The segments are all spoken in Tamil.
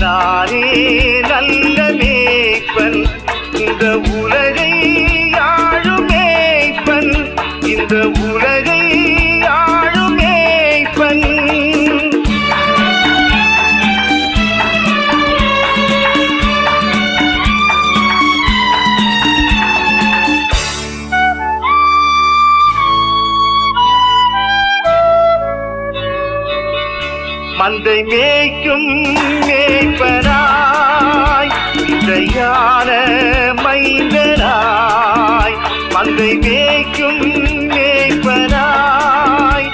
நானே நல்ல மேய்ப்பன், இந்த உலகை ஆளும் மேய்ப்பன், இந்த உலகை ஆளும் மேய்ப்பன். மந்தை மேய்க்கும் மேய்ப்பனாய், விதையான மைந்தனாய், மந்தை மேய்க்கும் மேய்ப்பனாய்.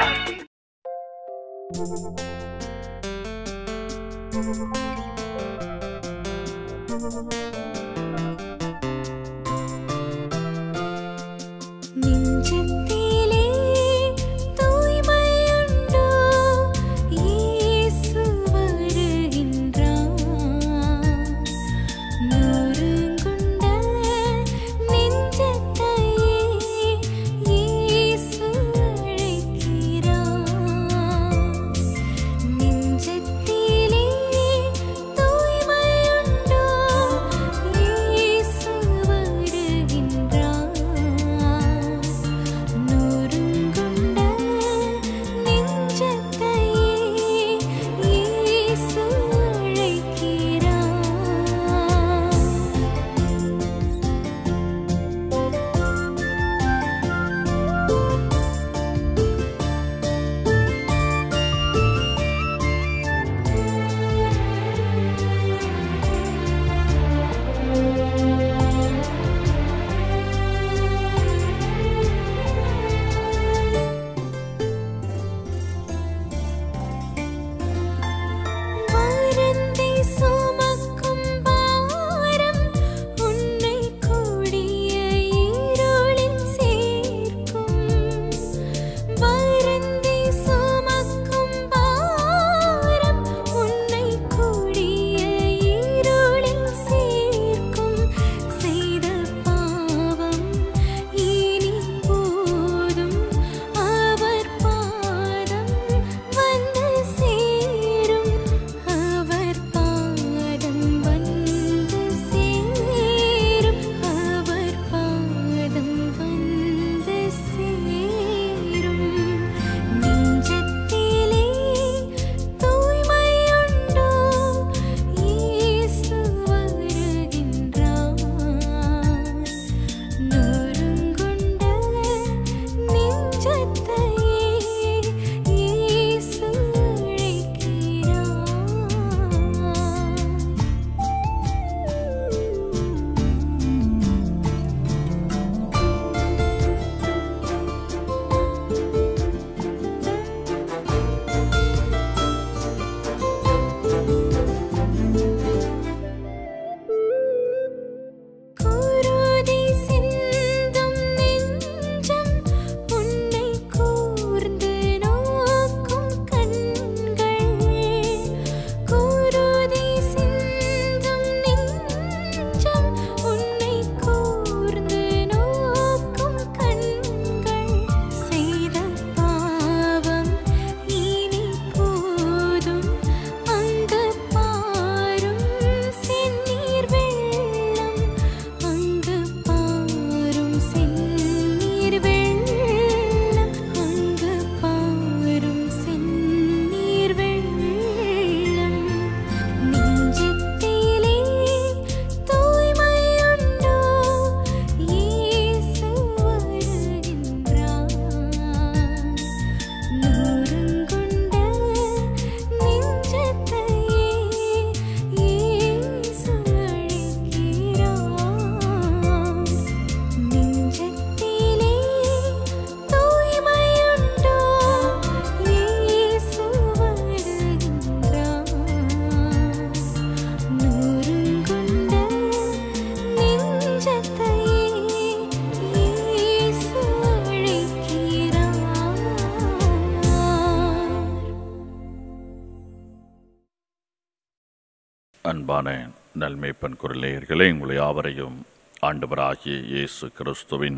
அன்பான நல்மேய்ப்பன் குரலேயர்களே, உங்களை யாவரையும் ஆண்டவராகிய இயேசு கிறிஸ்துவின்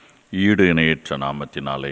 ஈடு இணையற்ற நாமத்தினாலே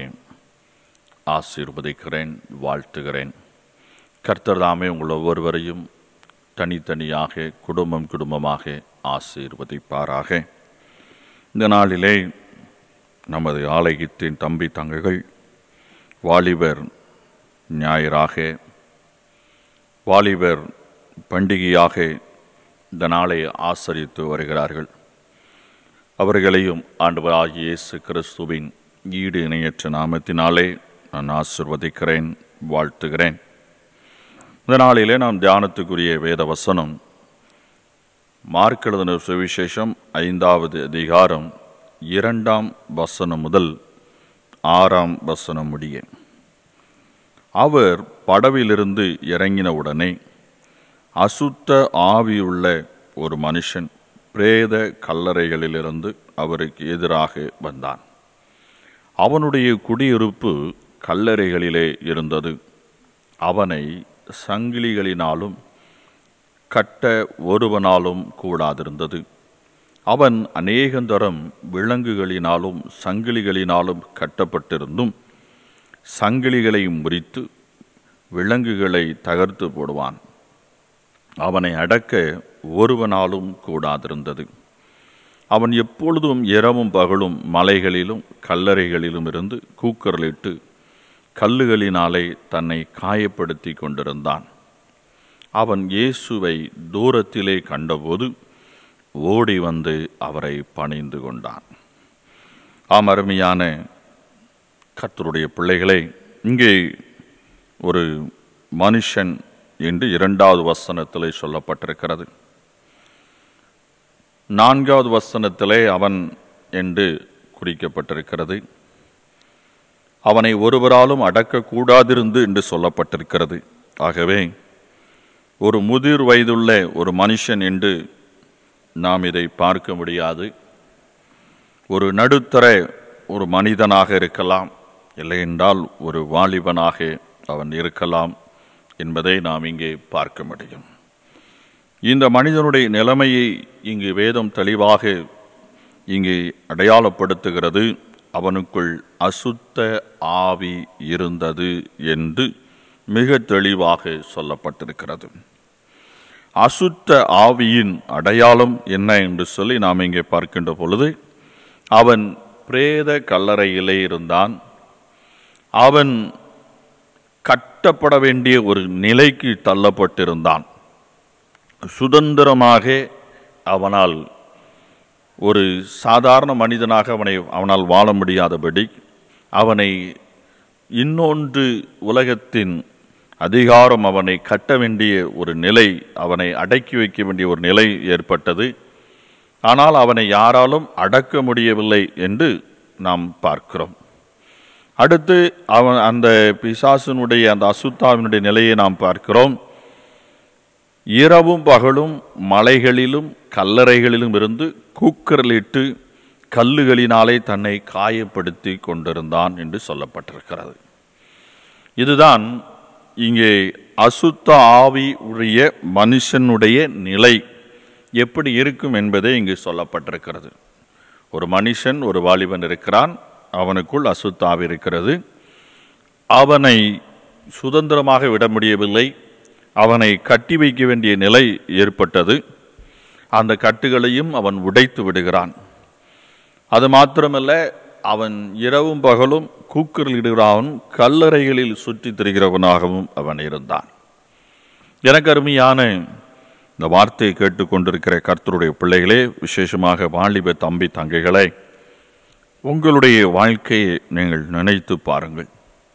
ஆசீர்வதிக்கிறேன், வாழ்த்துகிறேன். கர்த்தர் தாமே உங்கள் ஒவ்வொருவரையும் தனித்தனியாக குடும்பமாக ஆசீர்வதிப்பாராக. இந்த நாளிலே நமது ஆலயத்தின் தம்பி தங்கைகள் வாலிபர் ஞாயிறாக, வாலிபர் பண்டிகையாக இந்த நாளை ஆசரித்து வருகிறார்கள். அவர்களையும் ஆண்டவராகிய இயேசு கிறிஸ்துவின் ஈடு இணையற்ற நாமத்தினாலே நான் ஆசீர்வதிக்கிறேன், வாழ்த்துகிறேன். இந்த நாளிலே நாம் தியானத்துக்குரிய வேத வசனம் மார்க் எழுதின சுவிசேஷம் 5வது அதிகாரம் 2ஆம் வசனம் முதல் 6ஆம் வசனம் முடிய. அவர் படவிலிருந்து இறங்கினவுடனே அசுத்த ஆவியுள்ள ஒரு மனுஷன் பிரேத கல்லறைகளிலிருந்து அவருக்கு எதிராக வந்தான். அவனுடைய குடியிருப்பு கல்லறைகளிலே இருந்தது. அவனை சங்கிலிகளினாலும் கட்ட ஒருவனாலும் கூடாதிருந்தது. அவன் அநேகந்தரம் விலங்குகளினாலும் சங்கிலிகளினாலும் கட்டப்பட்டிருந்தும் சங்கிலிகளை முறித்து விலங்குகளை தகர்த்து போடுவான். அவனை அடக்க ஒருவனாலும் கூடாதிருந்தது. அவன் எப்பொழுதும் இரவும் பகலும் மலைகளிலும் கல்லறைகளிலும் இருந்து கூக்குரலிட்டு கல்லுகளினாலே தன்னை காயப்படுத்தி கொண்டிருந்தான். அவன் இயேசுவை தூரத்திலே கண்டபோது ஓடி வந்து அவரை பணிந்து கொண்டான். அருமையான கர்த்தருடைய பிள்ளைகளே, இங்கே ஒரு மனுஷன் என்று 2வது வசனத்திலே சொல்லப்பட்டிருக்கிறது. 4வது வசனத்திலே அவன் என்று குறிக்கப்பட்டிருக்கிறது. அவனை ஒருவராலும் அடக்கக்கூடாதிருந்து என்று சொல்லப்பட்டிருக்கிறது. ஆகவே ஒரு முதிர் வயதுள்ள ஒரு மனுஷன் என்று நாம் இதை பார்க்க முடியாது. ஒரு நடுத்தர ஒரு மனிதனாக இருக்கலாம், இல்லை என்றால் ஒரு வாலிபனாக அவன் இருக்கலாம் என்பதை நாம் இங்கே பார்க்க முடியும். இந்த மனிதனுடைய நிலைமையை இங்கு வேதம் தெளிவாக இங்கு அடையாளப்படுத்துகிறது. அவனுக்குள் அசுத்த ஆவி இருந்தது என்று மிக தெளிவாக சொல்லப்பட்டிருக்கிறது. அசுத்த ஆவியின் அடையாளம் என்ன என்று சொல்லி நாம் இங்கே பார்க்கின்ற பொழுது, அவன் பிரேத கல்லறையிலே இருந்தான். அவன் கட்டப்பட வேண்டிய ஒரு நிலைக்கு தள்ளப்பட்டிருந்தான். சுதந்திரமாக அவனால் ஒரு சாதாரண மனிதனாக அவனால் வாழ முடியாதபடி அவனை இன்னொன்று உலகத்தின் அதிகாரம் அவனை கட்ட வேண்டிய ஒரு நிலை, அவனை அடக்கி வைக்க வேண்டிய ஒரு நிலை ஏற்பட்டது. ஆனால் அவனை யாராலும் அடக்க முடியவில்லை என்று நாம் பார்க்கிறோம். அடுத்து அவன் அந்த பிசாசினுடைய அந்த அசுத்தாவினுடைய நிலையை நாம் பார்க்கிறோம். இரவும் பகலும் மலைகளிலும் கல்லறைகளிலும் இருந்து கூக்குரலிட்டு கல்லுகளினாலே தன்னை காயப்படுத்தி கொண்டிருந்தான் என்று சொல்லப்பட்டிருக்கிறது. இதுதான் இங்கே அசுத்த ஆவி உடைய மனுஷனுடைய நிலை எப்படி இருக்கும் என்பதே இங்கு சொல்லப்பட்டிருக்கிறது. ஒரு மனுஷன், ஒரு வாலிபன் இருக்கிறான், அவனுக்குள் அசுத்த ஆவி இருக்கிறது. அவனை சுதந்திரமாக விட முடியவில்லை. அவனை கட்டி வைக்க வேண்டிய நிலை ஏற்பட்டது. அந்த கட்டுகளையும் அவன் உடைத்து விடுகிறான். அது மாத்திரமல்ல, அவன் இரவும் பகலும் கூக்குரலிடுகிறான், கல்லறைகளில் சுற்றி திரிகிறவனாகவும் அவன் இருந்தான். எனக்கு அருமையான இந்த வார்த்தையை கேட்டுக்கொண்டிருக்கிற கர்த்தருடைய பிள்ளைகளே, விசேஷமாக வாலிப தம்பி தங்கைகளே, உங்களுடைய வாழ்க்கையை நீங்கள் நினைத்து பாருங்கள்.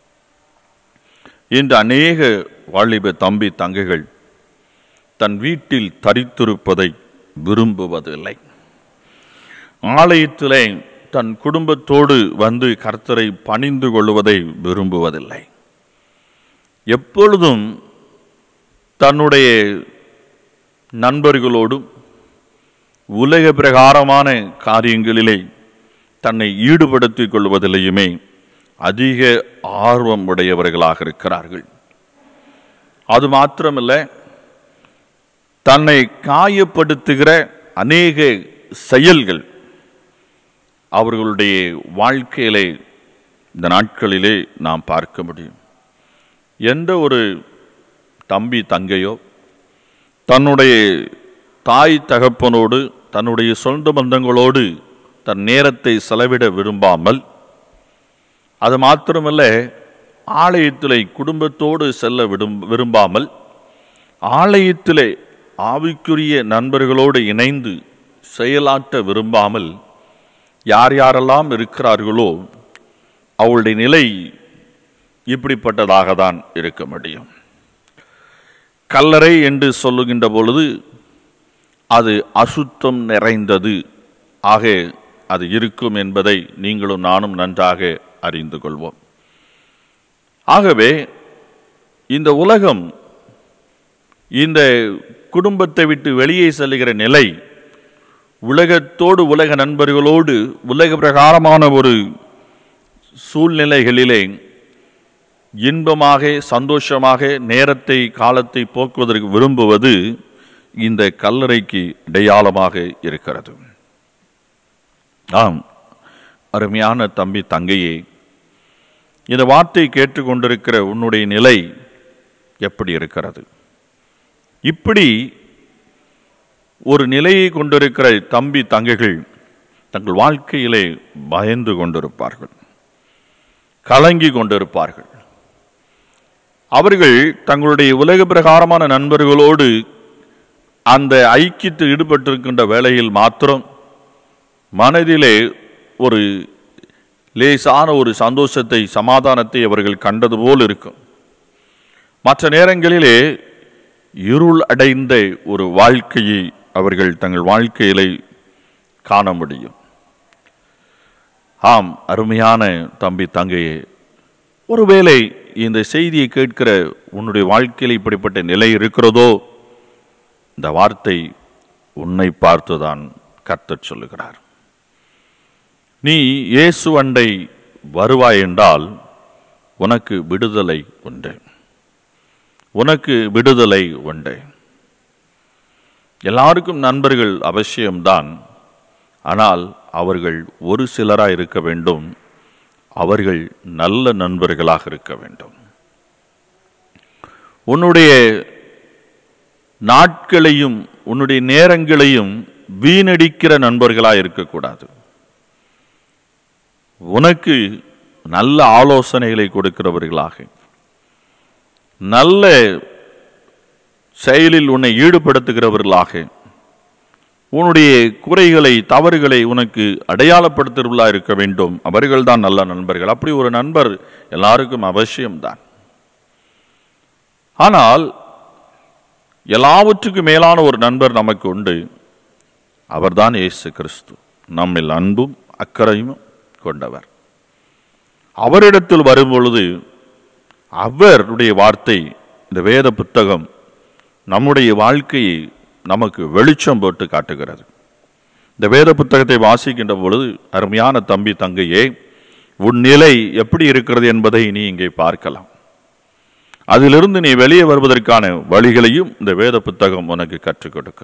இன்று அநேக வாலிப தம்பி தங்கைகள் தன் வீட்டில் தரித்திருப்பதை விரும்புவதில்லை. ஆலயத்திலே தன் குடும்பத்தோடு வந்து கர்த்தரை பணிந்து கொள்வதை விரும்புவதில்லை. எப்பொழுதும் தன்னுடைய நண்பர்களோடும் உலக பிரகாரமான காரியங்களிலே தன்னை ஈடுபடுத்திக் கொள்வதிலேயுமே அதிக ஆர்வம் உடையவர்களாக இருக்கிறார்கள். அது மாத்திரமல்ல, தன்னை காயப்படுத்துகிற அநேக செயல்கள் அவர்களுடைய வாழ்க்கையிலே இந்த நாட்களிலே நாம் பார்க்க முடியும். எந்த ஒரு தம்பி தங்கையோ தன்னுடைய தாய் தகப்பனோடு தன்னுடைய சொந்த பந்தங்களோடு தன் நேரத்தை செலவிட விரும்பாமல், அது மாத்திரமல்ல, ஆலயத்திலே குடும்பத்தோடு செல்ல விரும்பாமல், ஆலயத்திலே ஆவிக்குரிய நண்பர்களோடு இணைந்து செயலாற்ற விரும்பாமல் யார் யாரெல்லாம் இருக்கிறார்களோ அவளுடைய நிலை இப்படிப்பட்டதாக தான் இருக்க முடியும். கல்லறை என்று சொல்லுகின்ற பொழுது அது அசுத்தம் நிறைந்தது ஆக அது இருக்கும் என்பதை நீங்களும் நானும் நன்றாக அறிந்து கொள்வோம். ஆகவே இந்த உலகம் இந்த குடும்பத்தை விட்டு வெளியே செல்லுகிற நிலை, உலகத்தோடு உலக நண்பர்களோடு உலக பிரகாரமான ஒரு சூழ்நிலைகளிலே இன்பமாக சந்தோஷமாக நேரத்தை காலத்தை போக்குவதற்கு விரும்புவது இந்த கல்லறைக்கு அடையாளமாக இருக்கிறது. ஆம், அருமையான தம்பி தங்கையே, இந்த வார்த்தை கேட்டுக்கொண்டிருக்கிற உன்னுடைய நிலை எப்படி இருக்கிறது? இப்படி ஒரு நிலையை கொண்டிருக்கிற தம்பி தங்கைகள் தங்கள் வாழ்க்கையிலே பயந்து கொண்டிருப்பார்கள், கலங்கி கொண்டிருப்பார்கள். அவர்கள் தங்களுடைய உலக பிரகாரமான நண்பர்களோடு அந்த ஐக்கியத்தில் ஈடுபட்டிருக்கின்ற வேளையில் மாத்திரம் மனதிலே ஒரு லேசான ஒரு சந்தோஷத்தை, சமாதானத்தை அவர்கள் கண்டது போல் இருக்கும். மற்ற நேரங்களிலே இருள் அடைந்த ஒரு வாழ்க்கையை அவர்கள் தங்கள் வாழ்க்கையிலே காண முடியும். ஆம், அருமையான தம்பி தங்கையே, ஒருவேளை இந்த செய்தியை கேட்கிற உன்னுடைய வாழ்க்கையில் இப்படிப்பட்ட நிலை இருக்கிறதோ, இந்த வார்த்தை உன்னை பார்த்துதான் கர்த்தர் சொல்லுகிறார். நீ இயேசு அண்டை வருவாய் என்றால் உனக்கு விடுதலை உண்டு, உனக்கு விடுதலை உண்டு. எல்லாருக்கும் நண்பர்கள் அவசியம்தான். ஆனால் அவர்கள் ஒரு சிலராக இருக்க வேண்டும், அவர்கள் நல்ல நண்பர்களாக இருக்க வேண்டும். உன்னுடைய நாட்களையும் உன்னுடைய நேரங்களையும் வீணடிக்கிற நண்பர்களாக இருக்கக்கூடாது. உனக்கு நல்ல ஆலோசனைகளை கொடுக்கிறவர்களாக, நல்ல செயலில் உன்னை ஈடுபடுத்துகிறவர்களாக, உன்னுடைய குறைகளை தவறுகளை உனக்கு அடையாளப்படுத்துகிறவர்களாக இருக்க வேண்டும். அவர்கள்தான் நல்ல நண்பர்கள். அப்படி ஒரு நண்பர் எல்லாருக்கும் அவசியம்தான். ஆனால் எல்லாவற்றுக்கும் மேலான ஒரு நண்பர் நமக்கு உண்டு. அவர்தான் இயேசு கிறிஸ்து. நம்மில் அன்பும் அக்கறையும் கொண்டவர். அவரிடத்தில் வரும்பொழுது அவருடைய வார்த்தை, இந்த வேத புத்தகம் நம்முடைய வாழ்க்கையை நமக்கு வெளிச்சம் போட்டு காட்டுகிறது. இந்த வேத புத்தகத்தை வாசிக்கின்ற பொழுது அருமையான தம்பி தங்கையே, உன் நிலை எப்படி இருக்கிறது என்பதை நீ இங்கே பார்க்கலாம். அதிலிருந்து நீ வெளியே வருவதற்கான வழிகளையும் இந்த வேத புத்தகம் உனக்கு கற்றுக் கொடுக்க.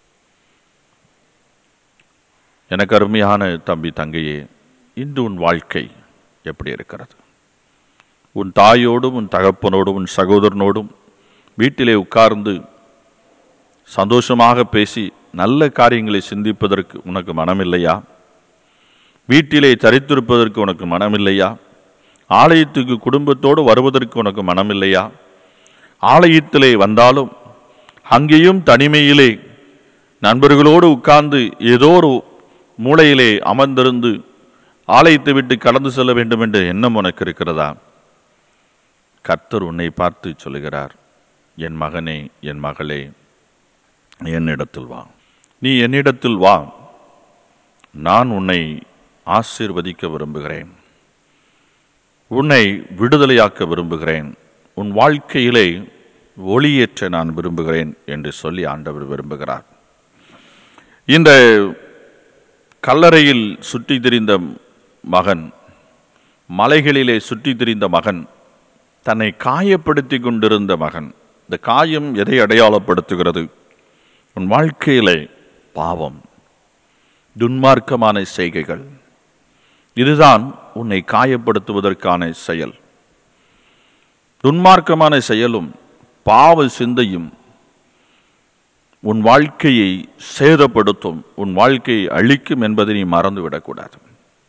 எனக்கு அருமையான தம்பி தங்கையே, இன்று உன் வாழ்க்கை எப்படி இருக்கிறது? உன் தாயோடும் உன் தகப்பனோடும் உன் சகோதரனோடும் வீட்டிலே உட்கார்ந்து சந்தோஷமாக பேசி நல்ல காரியங்களை சிந்திப்பதற்கு உனக்கு மனமில்லையா? வீட்டிலே தரித்திருப்பதற்கு உனக்கு மனமில்லையா? ஆலயத்துக்கு குடும்பத்தோடு வருவதற்கு உனக்கு மனமில்லையா? ஆலயத்திலே வந்தாலும் அங்கேயும் தனிமையிலே நண்பர்களோடு உட்கார்ந்து ஏதோ ஒரு மூலையிலே அமர்ந்திருந்து ஆலயத்தை விட்டு கடந்து செல்ல வேண்டும் என்ற எண்ணம் உனக்கு இருக்கிறதா? கர்த்தர் உன்னை பார்த்து சொல்லுகிறார், என் மகனே, என் மகளே, என்னிடத்தில் வா. நீ என்னிடத்தில் வா. நான் உன்னை ஆசீர்வதிக்க விரும்புகிறேன், உன்னை விடுதலையாக்க விரும்புகிறேன், உன் வாழ்க்கையிலே ஒளியேற்ற நான் விரும்புகிறேன் என்று சொல்லி ஆண்டவர் விரும்புகிறார். இந்த கல்லறையில் சுற்றி திரிந்த மகன், மலைகளிலே சுற்றி திரிந்த மகன், தன்னை காயப்படுத்தி கொண்டிருந்த மகன். இந்த காயம் எதை அடையாளப்படுத்துகிறது? உன் வாழ்க்கையிலே பாவம், துன்மார்க்கமான செய்கைகள், இதுதான் உன்னை காயப்படுத்துவதற்கான செயல். துன்மார்க்கமான செயலும் பாவ சிந்தையும் உன் வாழ்க்கையை சேதப்படுத்தும், உன் வாழ்க்கையை அழிக்கும் என்பதை நீ மறந்துவிடக்கூடாது.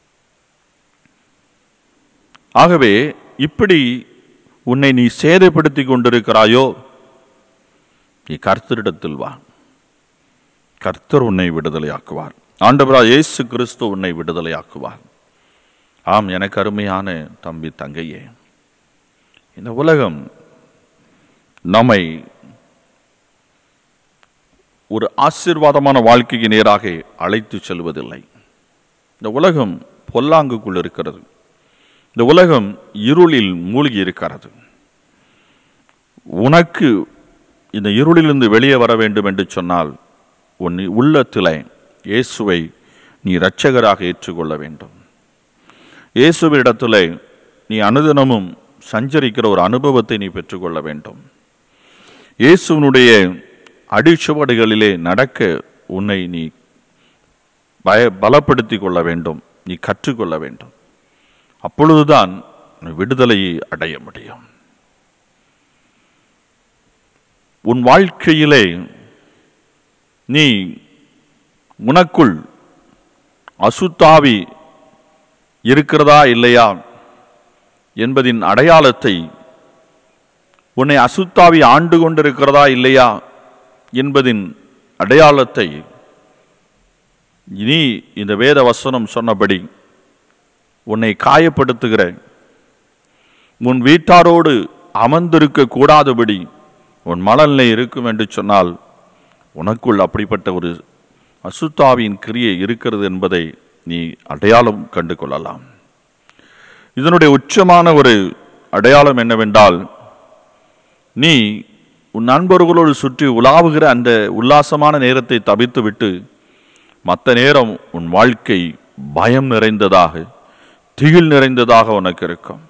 ஆகவே இப்படி உன்னை நீ சேதப்படுத்தி கொண்டிருக்கிறாயோ, நீ கர்த்தரிடத்தில் வா. கர்த்தர் உன்னை விடுதலையாக்குவார். ஆண்டவராய் இயேசு கிறிஸ்து உன்னை விடுதலையாக்குவார். ஆம், எனக்கு அருமையான தம்பி தங்கையே, இந்த உலகம் நம்மை ஒரு ஆசீர்வாதமான வாழ்க்கைக்கு நேராக அழைத்து செல்வதில்லை. இந்த உலகம் பொல்லாங்குக்குள் இருக்கிறது. இந்த உலகம் இருளில் மூழ்கி இருக்கிறது. உனக்கு இந்த இருளிலிருந்து வெளியே வர வேண்டும் என்று சொன்னால் உன் உள்ளத்திலே இயேசுவை நீ இரட்சகராக ஏற்றுக்கொள்ள வேண்டும். இயேசுவிடத்திலே நீ அனுதினமும் சஞ்சரிக்கிற ஒரு அனுபவத்தை நீ பெற்றுக்கொள்ள வேண்டும். இயேசுவினுடைய அடிச்சுவடுகளிலே நடக்க உன்னை நீ பலப்படுத்தி கொள்ள வேண்டும், நீ கற்றுக்கொள்ள வேண்டும். அப்பொழுதுதான் விடுதலையை அடைய முடியும். உன் வாழ்க்கையிலே நீ உனக்குள் அசுத்தாவி இருக்கிறதா இல்லையா என்பதின் அடையாளத்தை, உன்னை அசுத்தாவி ஆண்டு கொண்டிருக்கிறதா இல்லையா என்பதின் அடையாளத்தை நீ இந்த வேத வசனம் சொன்னபடி உன்னை காயப்படுத்துகிற, உன் வீட்டாரோடு அமர்ந்திருக்க கூடாதபடி உன் மனநிலை இருக்கும் என்று சொன்னால் உனக்குள் அப்படிப்பட்ட ஒரு அசுத்தாவியின் கிரியை இருக்கிறது என்பதை நீ அடையாளம் கண்டு கொள்ளலாம். இதனுடைய உச்சமான ஒரு அடையாளம் என்னவென்றால், நீ உன் நண்பர்களோடு சுற்றி உலாவுகிற அந்த உல்லாசமான நேரத்தை தவிர்த்துவிட்டு மற்ற நேரம் உன் வாழ்க்கை பயம் நிறைந்ததாக, திகில் நிறைந்ததாக உனக்கு இருக்கும்.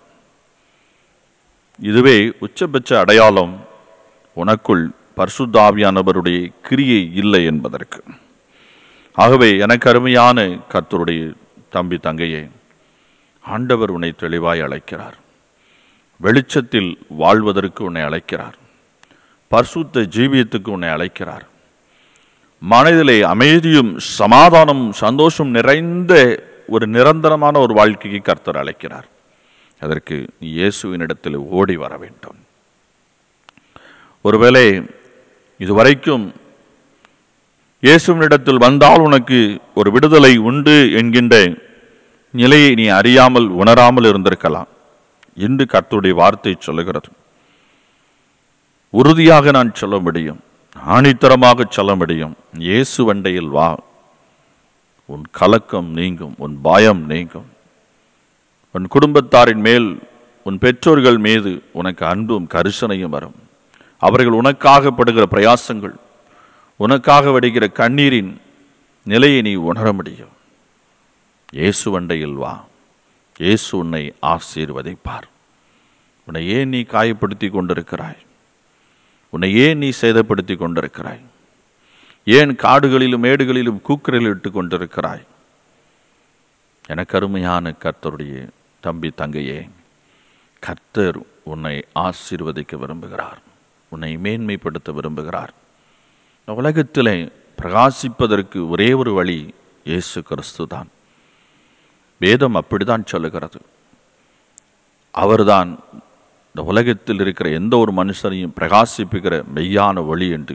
இதுவே உச்சபட்ச அடையாளம் உனக்குள் பரிசுத்த ஆவியானவருடைய கிரியை இல்லை என்பதற்கு. ஆகவே எனக்கு அருமையான கர்த்தருடைய தம்பி தங்கையே, ஆண்டவர் உன்னை தெளிவாய் அழைக்கிறார். வெளிச்சத்தில் வாழ்வதற்கு உன்னை அழைக்கிறார். பரிசுத்த ஜீவியத்துக்கு உன்னை அழைக்கிறார். மனதிலே அமைதியும் சமாதானமும் சந்தோஷம் நிறைந்த ஒரு நிரந்தரமான ஒரு வாழ்க்கைக்கு கர்த்தர் அழைக்கிறார். அதற்கு நீ இயேசுவினிடத்தில் ஓடி வர வேண்டும். ஒருவேளை இதுவரைக்கும் இயேசுவினிடத்தில் வந்தால் உனக்கு ஒரு விடுதலை உண்டு என்கின்ற நிலையை நீ அறியாமல் உணராமல் இருந்திருக்கலாம். இன்று கர்த்தருடைய வார்த்தை சொல்லுகிறது, உறுதியாக நான் சொல்ல முடியும், ஆணித்தரமாக சொல்ல முடியும், இயேசு வண்டையில் வா, உன் கலக்கம் நீங்கும், உன் பயம் நீங்கும். உன் குடும்பத்தாரின் மேல், உன் பெற்றோர்கள் மீது உனக்கு அன்பும் கரிசனையும் வரும். அவர்கள் உனக்காக படுகிற பிரயாசங்கள், உனக்காக வடிகிற கண்ணீரின் நிலையை நீ உணர முடியும். இயேசு வண்டையில் வா, இயேசு உன்னை ஆசீர்வதிப்பார். உன்னை ஏன் நீ காயப்படுத்தி கொண்டிருக்கிறாய்? உன்னை ஏன் நீ சேதப்படுத்தி கொண்டிருக்கிறாய்? ஏன் காடுகளிலும் மேடுகளிலும் கூக்குரல் இட்டு கொண்டிருக்கிறாய்? எனக்கு அருமையான கர்த்தருடைய தம்பி தங்கையே, கர்த்தர் உன்னை ஆசீர்வதிக்க விரும்புகிறார். உன்னை மேன்மைப்படுத்த விரும்புகிறார். உலகத்திலே பிரகாசிப்பதற்கு ஒரே ஒரு வழி இயேசு கிறிஸ்து தான். வேதம் அப்படித்தான் சொல்லுகிறது. அவர்தான் இந்த உலகத்தில் இருக்கிற எந்த ஒரு மனுஷனையும் பிரகாசிப்புகிற மெய்யான வழி என்று.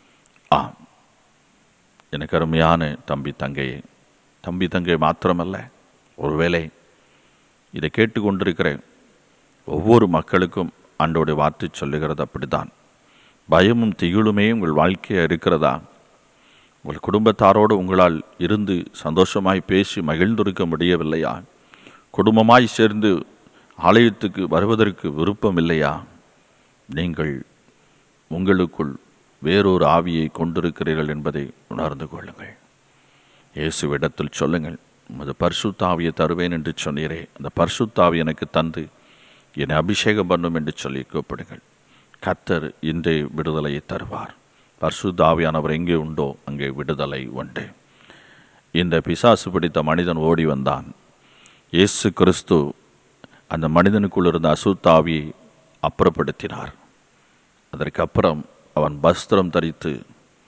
எனக்கு அருமையான தம்பி தங்கை மாத்திரமல்ல, ஒருவேளை இதை கேட்டுக்கொண்டிருக்கிற ஒவ்வொரு மக்களுக்கும் ஆண்டவருடைய வார்த்தை சொல்லுகிறது அப்படித்தான். பயமும் திகிலுமே உங்கள் வாழ்க்கையாக இருக்கிறதா? உங்கள் குடும்பத்தாரோடு உங்களால் இருந்து சந்தோஷமாய் பேசி மகிழ்ந்திருக்க முடியவில்லையா? குடும்பமாய் சேர்ந்து ஆலயத்துக்கு வருவதற்கு விருப்பம் இல்லையா? நீங்கள் உங்களுக்குள் வேறொரு ஆவியை கொண்டிருக்கிறீர்கள் என்பதை உணர்ந்து கொள்ளுங்கள். இயேசுவிடத்தில் சொல்லுங்கள், உமது பரிசுத்த ஆவியை தருவேன் என்று சொன்னீரே, அந்த பரிசுத்த ஆவி எனக்கு தந்து என்னை அபிஷேகம் பண்ணும் என்று சொல்லி கூப்பிடுங்கள். கர்த்தர் இன்றே விடுதலையை தருவார். பரிசுத்த ஆவியானவர் எங்கே உண்டோ அங்கே விடுதலை உண்டு. இந்த பிசாசு பிடித்த மனிதன் ஓடி வந்தான். இயேசு கிறிஸ்து அந்த மனிதனுக்குள் இருந்த அசுத்த ஆவியை அப்புறப்படுத்தினார். அதற்கப்புறம் அவன் வஸ்திரம் தரித்து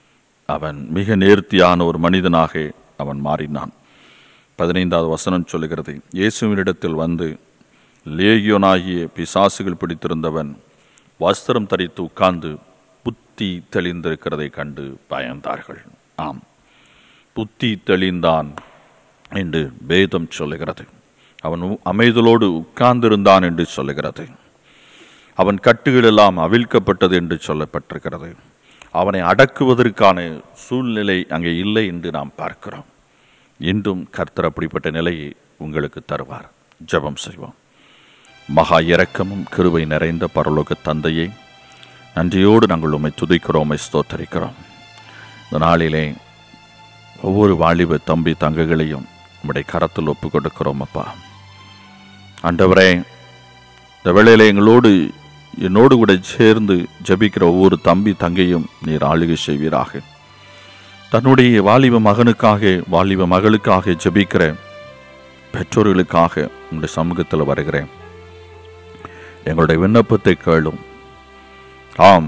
அவன் மிக நேர்த்தியான ஒரு மனிதனாக அவன் மாறினான். 15வது வசனம் சொல்லுகிறது, இயேசுவினிடத்தில் வந்து லேகியோனாகிய பிசாசுகள் பிடித்திருந்தவன் வஸ்திரம் தரித்து உட்கார்ந்து புத்தி தெளிந்திருக்கிறதை கண்டு பயந்தார்கள். ஆம், புத்தி தெளிந்தான் என்று வேதம் சொல்லுகிறது. அவன் அமைதலோடு உட்கார்ந்திருந்தான் என்று சொல்லுகிறது. அவன் கட்டுகள் எல்லாம் அவிழ்க்கப்பட்டது என்று சொல்லப்பட்டிருக்கிறது. அவனை அடக்குவதற்கான சூழ்நிலை அங்கே இல்லை என்று நாம் பார்க்கிறோம். இன்றும் கர்த்தர் அப்படிப்பட்ட நிலையை உங்களுக்கு தருவார். ஜெபம் செய்வோம். மகா இரக்கமும் கிருபை நிறைந்த பரலோக தந்தையை, நன்றியோடு நாங்கள் உம்மை துதிக்கிறோம், உம்மை ஸ்தோத்தரிக்கிறோம். இந்த நாளிலே ஒவ்வொரு வாலிப தம்பி தங்கைகளையும் உம்முடைய கரத்தில் ஒப்பு கொடுக்கிறோம். அப்பா ஆண்டவரே, இந்த வேளையிலே என்னோடு கூட சேர்ந்து ஜபிக்கிற ஒவ்வொரு தம்பி தங்கையும் நீர் ஆளுகை செய்வீராக. தன்னுடைய வாலிப மகனுக்காக வாலிப மகளுக்காக ஜபிக்கிற பெற்றோர்களுக்காக உங்களுடைய சமூகத்தில் வருகிறேன். எங்களுடைய விண்ணப்பத்தை கேளும். ஆம்,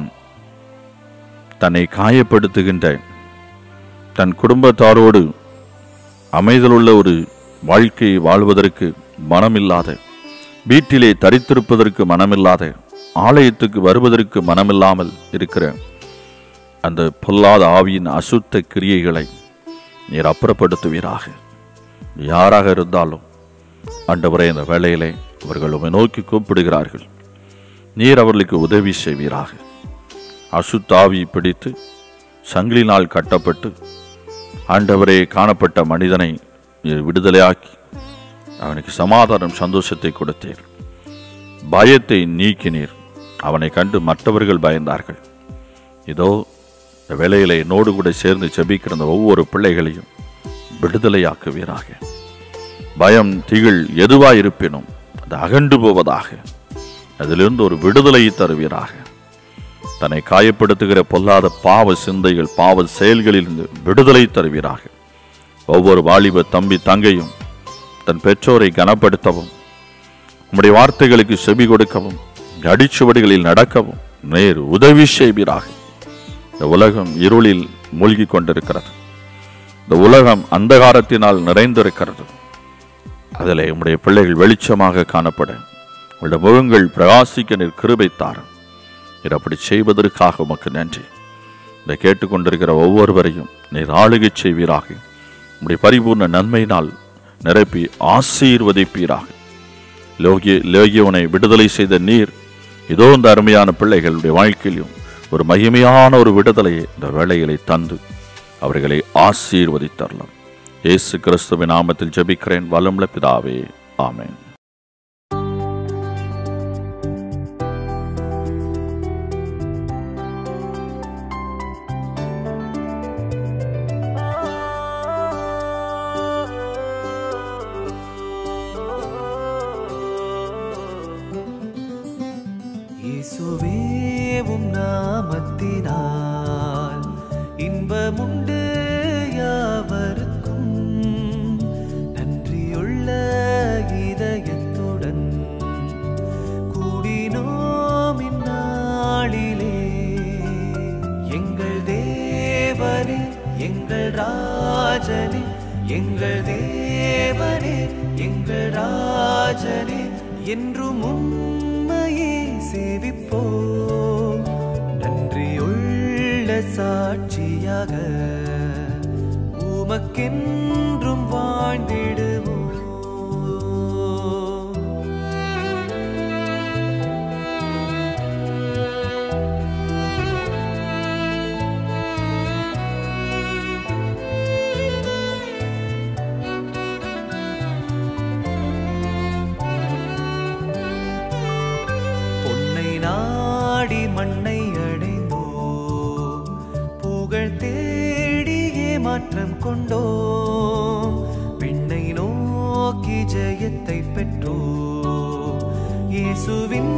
தன்னை காயப்படுத்துகின்ற தன் குடும்பத்தாரோடு அமைதலுள்ள ஒரு வாழ்க்கையை வாழ்வதற்கு மனமில்லாத, வீட்டிலே தரித்திருப்பதற்கு மனமில்லாத, ஆலயத்துக்கு வருவதற்கு மனமில்லாமல் இருக்கிற அந்த பொல்லாத ஆவியின் அசுத்த கிரியைகளை நீர் அப்புறப்படுத்துவீராக. யாராக இருந்தாலும் ஆண்டவரே, இந்த வேளையிலே அவர்கள் உம்மை நோக்கி கூப்பிடுகிறார்கள். நீர் அவர்களுக்கு உதவி செய்வீராக. அசுத்த ஆவி பிடித்து சங்கிலினால் கட்டப்பட்டு ஆண்டவரே காணப்பட்ட மனிதனை நீர் விடுதலையாக்கி அவனுக்கு சமாதானம் சந்தோஷத்தை கொடுத்தீர். பயத்தை நீக்கினீர். அவனை கண்டு மற்றவர்கள் பயந்தார்கள். இதோ இந்த வேளையிலே என்னோடு கூட சேர்ந்து ஜெபிக்கிற ஒவ்வொரு பிள்ளைகளையும் விடுதலையாக்குவீராக. பயம் திகில் எதுவாயிருப்பினும் அது அகண்டு போவதாக. அதிலிருந்து ஒரு விடுதலையை தருவீராக. தன்னை காயப்படுத்துகிற பொல்லாத பாவ சிந்தைகள், பாவ செயல்களிலிருந்து விடுதலை தருவீராக. ஒவ்வொரு வாலிப தம்பி தங்கையும் தன் பெற்றோரை கனப்படுத்தவும், உம்முடைய வார்த்தைகளுக்கு செவி கொடுக்கவும், அடிச்சுவடிகளில் நடக்கவும் நேர் உதவி செய்வீராக. இந்த உலகம் இருளில் மூழ்கி கொண்டிருக்கிறது. இந்த உலகம் அந்தகாரத்தினால் நிறைந்திருக்கிறது. அதில் உம்முடைய பிள்ளைகள் வெளிச்சமாக காணப்பட உங்களுடைய முகங்கள் பிரகாசிக்க நீர் கிருபை தாரும். நீர் அப்படி செய்வதற்காக உமக்கு நன்றி. இதை கேட்டுக்கொண்டிருக்கிற ஒவ்வொருவரையும் நீர் ஆளுகை செய்வீராக. உம்முடைய பரிபூர்ண நன்மையினால் நிரப்பி ஆசீர்வதிப்பீராக. லேகியோனை விடுதலை செய்த நீர் இதோ இந்த அருமையான பிள்ளைகளுடைய வாழ்க்கையிலும் ஒரு மகிமையான ஒரு விடுதலையை இந்த வேளையிலே தந்து அவர்களை ஆசீர்வதித்தரலாம். இயேசு கிறிஸ்துவின் நாமத்தில் ஜெபிக்கிறேன் வல்லமுள்ள பிதாவே, ஆமென். இயேசுவே உம் நாமத்தினால் இன்பமுண்டு யாவருக்கும். நன்றியுள்ள இதயத்துடன் கூடினோம் இந்நாளிலே. எங்கள் தேவனே, எங்கள் ராஜனே, எங்கள் தேவனே, எங்கள் ராஜனே, என்றும் உம்மையே சேவிப்போம். நன்றியுள்ள சாட்சியாக உமக்கென்றும் வாழ்ந்திடுவோம். பொன்னை நாடி மண்ணை அடைந்தோ, புகழ் தேடியே மாற்றம் கொண்டோம். விண்ணை நோக்கி ஜெயத்தை பெற்றோம். இயேசுவின்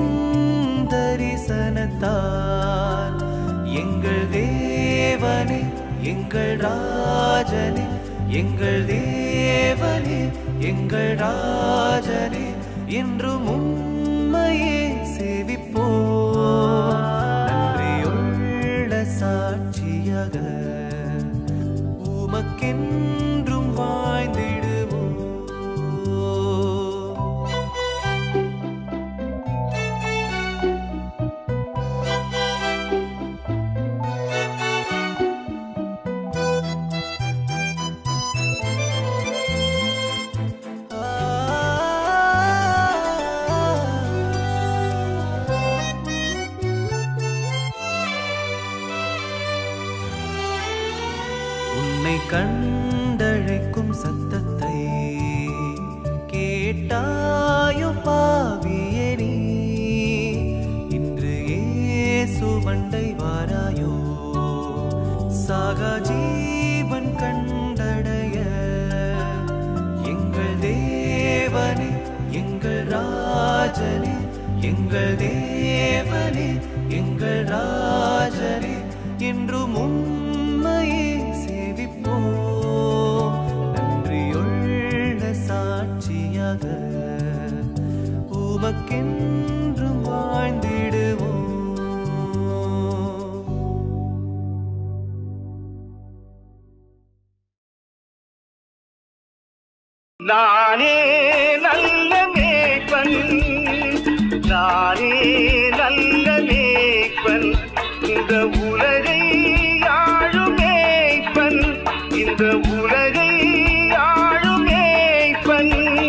தரிசனத்தால் எங்கள் தேவனே, எங்கள் ராஜனே, எங்கள் தேவனே, எங்கள் ராஜனே, என்றும் உம்மையே சேவிப்போம். நன்றியுள்ள சாட்சியாக உமக்கென்றும் வாழ்ந்திடுவோம். உன்னை கண்டழைக்கும் சத்தத்தை கேட்டாயோ பாவியே நீ, இன்று இயேசு மண்டை வாராயோ, சாகா ஜீவன் கண்டடைய. எங்கள் தேவனே எங்கள் ராஜனே, எங்கள் தேவனே எங்கள் ராஜனே, என்றும் உம்மையே சேவிப்போம். நன்றியுள்ள சாட்சியாக உமக்கென்றும் வாழ்ந்திடுவோம். நானே நல்ல மேய்ப்பன், நானே நல்ல மேய்ப்பன், இந்த உலகை ஆளும் மேய்ப்பன், இந்த உலகை ஆளும் மேய்ப்பன்.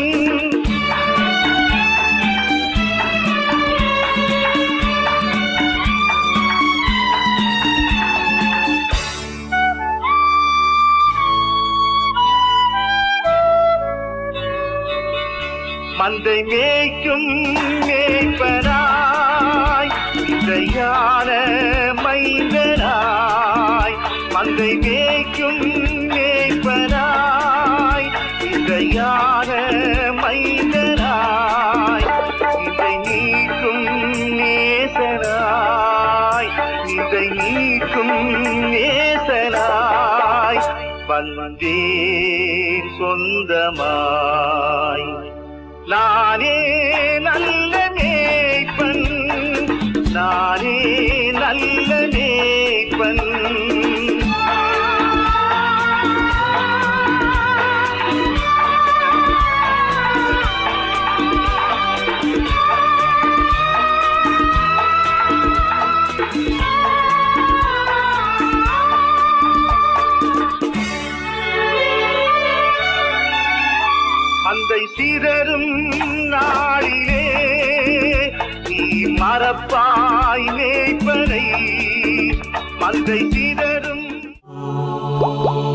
மந்தை மேய்க்கும் மேய்ப்பனாய், இசையான மைந்தனாய், மந்தை மேய்க்கும் மேய்ப்பனாய், இசையான மைந்தனாய், இதை நீக்கும் நேசனாய், இதை நீக்கும் நேசனாய், வந்தேன் சொந்தமாய். நானே நல்ல மேய்ப்பன், நானே நல்ல மேய்ப்பன். மந்தை சிதறும் நாளிலே நீ மறப்பாய் மேய்ப்பனை, மந்தை சிதறும்